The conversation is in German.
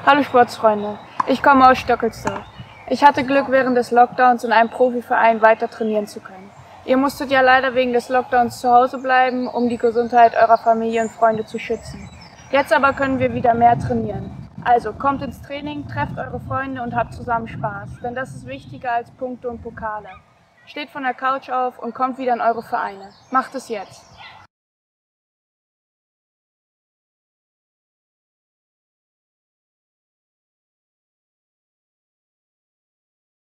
Hallo Sportsfreunde, ich komme aus Stöckelsdorf. Ich hatte Glück, während des Lockdowns in einem Profiverein weiter trainieren zu können. Ihr musstet ja leider wegen des Lockdowns zu Hause bleiben, um die Gesundheit eurer Familie und Freunde zu schützen. Jetzt aber können wir wieder mehr trainieren. Also kommt ins Training, trefft eure Freunde und habt zusammen Spaß, denn das ist wichtiger als Punkte und Pokale. Steht von der Couch auf und kommt wieder in eure Vereine. Macht es jetzt!